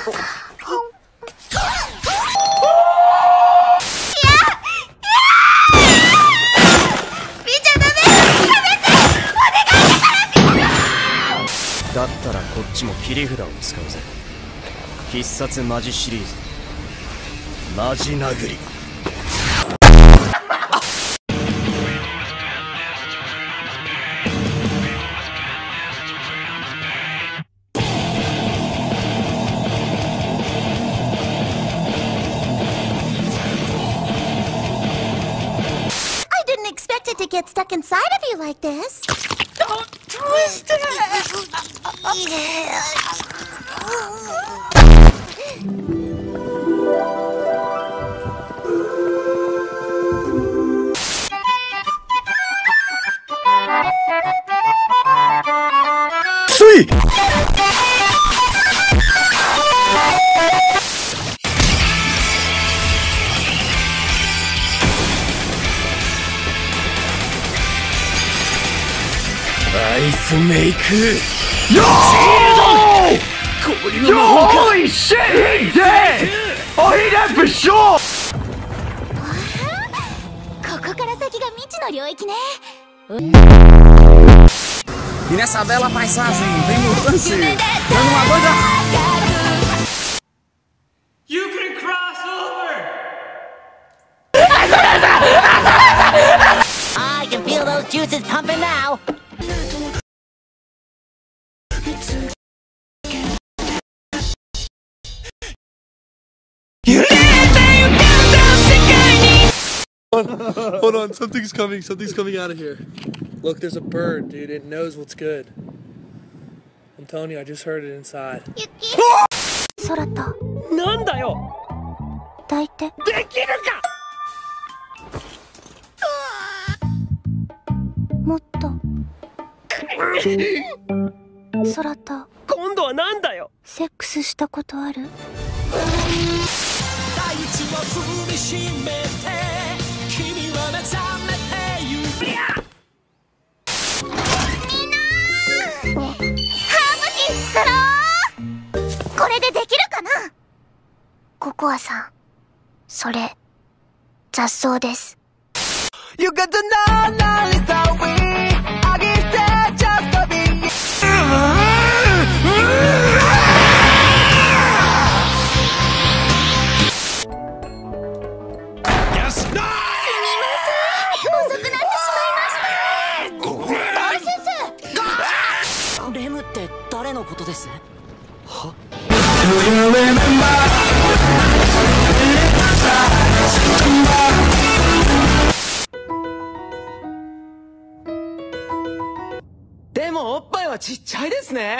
だったらこっちも切り札を使うぜ。必殺マジシリーズ、マジ殴り。 To get stuck inside of you like this. Don't twist it! Sweet! Ice Make! Holy shit! He's dead! Oh, he's dead for sure! ここから先が未知の領域ね。 E nessa bela paisagem vem Mutante dando uma doida. You can cross over! I can feel those juices pumping now. Hold on, something's coming out of here. Look, there's a bird, dude. It knows what's good. I'm telling you, I just heard it inside. 空となんだよ抱いて。 できるかもっと空と今度はなんだよセックスしたことある？ 大地を踏みしめて君は目覚めてゆくみんなハーブティー作ろう。これでできるかな？ココアさん、それ雑草です。 You got to know now it's how we I get that just to be you Yes! No! 遅くなってしまいました。大先生。 レムって誰のことです？ でもおっぱいはちっちゃいですね。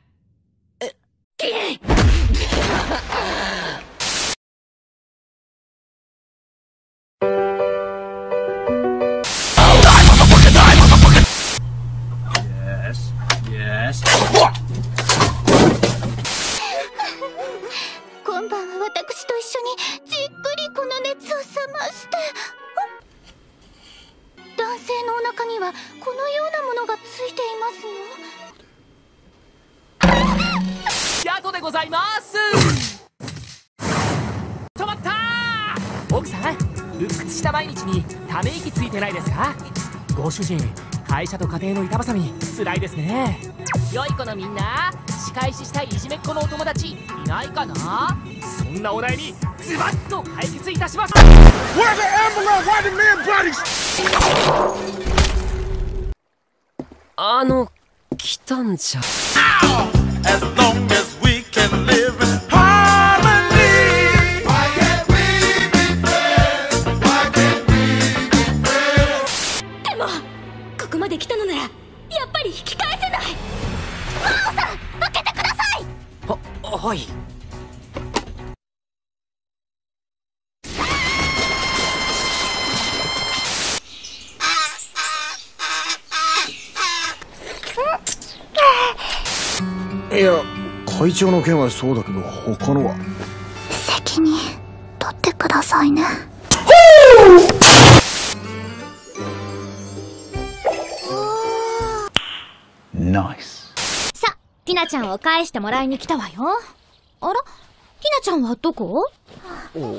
今晩は私と一緒にじっくりこの熱を冷まして。男性のお腹にはこのようなものがついていますの。 宿でございます。止まったー。奥さん、鬱屈した毎日にため息ついてないですか？ご主人、会社と家庭の板挟み辛いですね。良い子のみんな、仕返ししたいいじめっ子のお友達いないかな？そんなお悩みズバッと解決いたします。 Where's the ambulance? Why the man bodies? 来たんじゃ。 As long as we can live in harmony. Why can't we be friends? Why can't we be friends? でもここまで来たのならやっぱり引き返せない。マオさん、開けてください。 はい。いや、会長の件はそうだけど他のは。 責任取ってくださいね。 Nice. さあ、ティナちゃんを返してもらいに来たわよ。あら、 なちゃんはどこ？ おお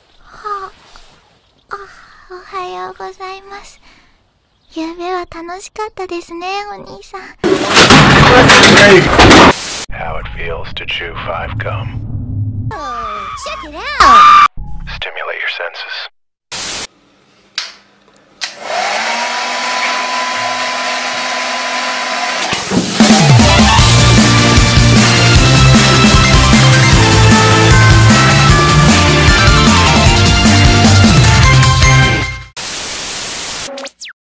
はようございます。ゆうべは楽しかったですね、お兄さん。 How it feels to chew 5 gum. Check it out! Stimulate your senses.